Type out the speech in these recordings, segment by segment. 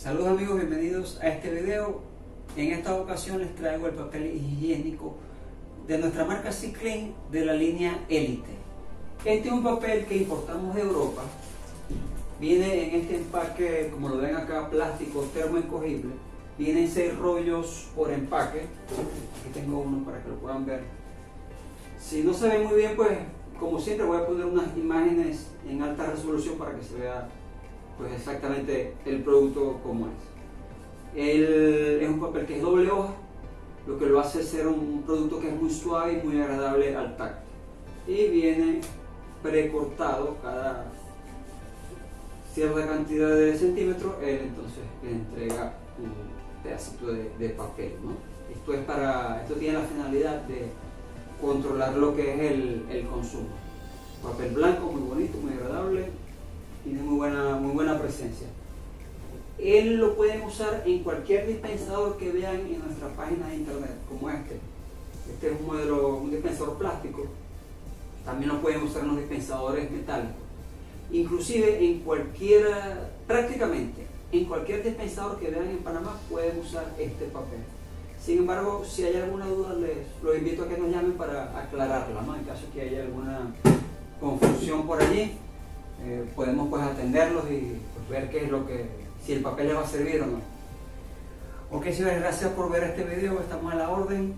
Saludos amigos, bienvenidos a este video. En esta ocasión les traigo el papel higiénico de nuestra marca Ciclin de la línea Elite. Este es un papel que importamos de Europa. Viene en este empaque, como lo ven acá, plástico termoencogible. Vienen 6 rollos por empaque. Aquí tengo uno para que lo puedan ver. Si no se ve muy bien, pues como siempre voy a poner unas imágenes en alta resolución para que se vea pues exactamente el producto como es. Es un papel que es doble hoja, lo que lo hace ser un producto que es muy suave y muy agradable al tacto. Y viene precortado cada cierta cantidad de centímetros, él entonces le entrega un pedacito de papel, ¿no? Esto tiene la finalidad de controlar lo que es el consumo. Papel blanco, muy bonito, muy agradable, tiene muy buena presencia. Él lo pueden usar en cualquier dispensador que vean en nuestra página de internet, como este. Este es un dispensador plástico. También lo pueden usar en los dispensadores metálicos. Inclusive prácticamente en cualquier dispensador que vean en Panamá pueden usar este papel. Sin embargo, si hay alguna duda, los invito a que nos llamen para aclararla, ¿no? En caso que haya alguna confusión por allí, podemos pues atenderlos y pues, ver qué es si el papel les va a servir o no. Ok, señores, gracias por ver este video, estamos a la orden.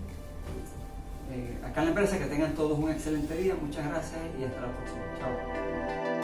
Acá en la empresa, que tengan todos un excelente día, muchas gracias y hasta la próxima. Chao.